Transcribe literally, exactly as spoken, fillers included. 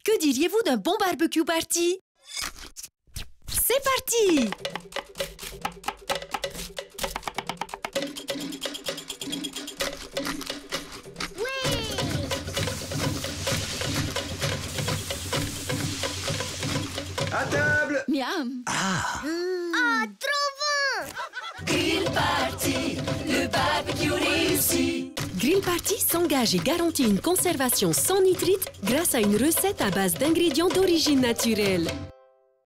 Que diriez-vous d'un bon barbecue party? C'est parti! À table! Miam! Ah! Ah, trop bon! Grill Party, le barbecue réussi! Grill Party s'engage et garantit une conservation sans nitrite grâce à une recette à base d'ingrédients d'origine naturelle.